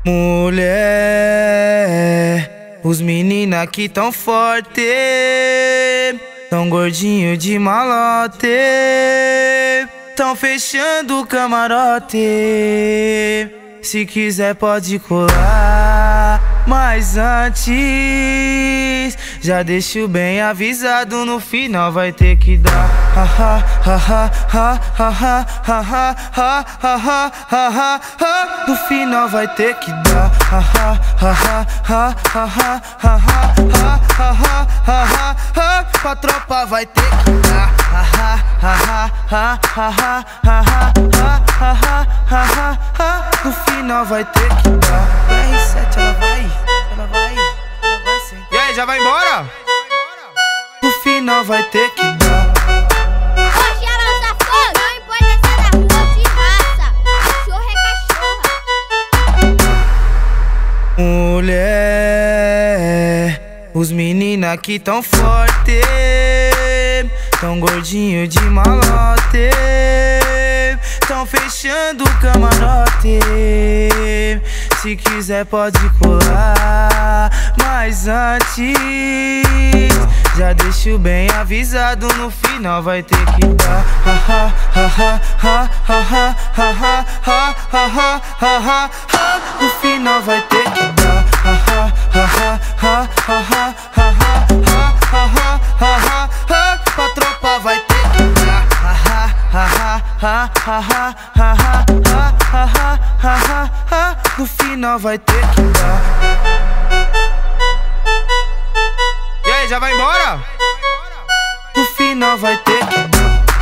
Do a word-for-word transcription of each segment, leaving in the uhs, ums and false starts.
Mulher, os meninos aqui tão forte, tão gordinho de malote, tão fechando o camarote. Se quiser pode colar, mas antes já deixo bem avisado, no final vai ter que dar. Ha ha ha ha ha ha ha ha ha ha ha ha. No final vai ter que dar. Ha ha ha ha ha ha ha ha ha ha ha. Pra tropa vai ter que dar. Ha ha ha ha ha ha ha ha ha. No final vai ter que dar. R sete ela vai, ela vai, ela vai sim. E aí, já vai embora? No final vai ter que dar. Hoje ela safou, não importa se é da rua de raça. Cachorro é cachorra. Mulher, os meninos aqui tão forte, tão gordinho de malote, tão fechando o camarote. Se quiser pode colar, mas antes já deixo bem avisado, no final vai ter que dar. Ha ha ha ha ha ha ha ha ha ha ha. No final vai ter que dar. Ha ha ha ha ha ha ha ha ha. Pra tropa vai ter que dar. Ha ha ha ha ha ha ha. No final vai ter que dar. E aí, já vai embora? No final vai ter que dar.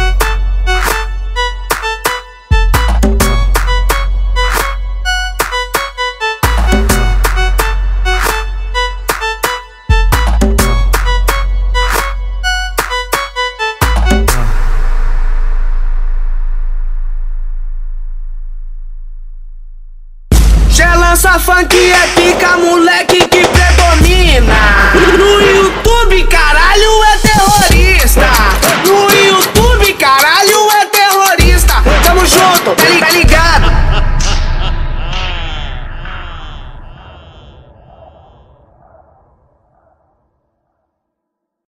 Cê lança funk, é pica, moleque que predomina. No YouTube, caralho, é terrorista. No YouTube, caralho, é terrorista. Tamo junto,